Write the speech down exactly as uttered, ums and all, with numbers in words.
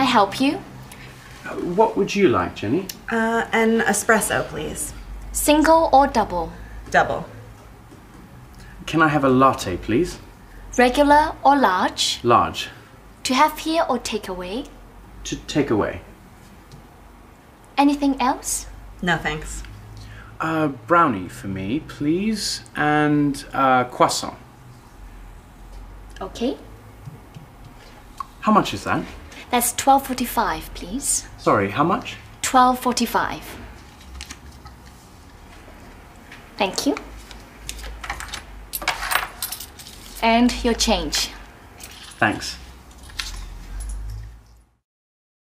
I help you? Uh, what would you like, Jenny? Uh, an espresso, please. Single or double? Double. Can I have a latte, please? Regular or large? Large. To have here or take away? To take away. Anything else? No, thanks. Uh, brownie for me, please, and uh, croissant. Okay. How much is that? That's twelve forty-five, please. Sorry, how much? twelve forty-five. Thank you. And your change. Thanks.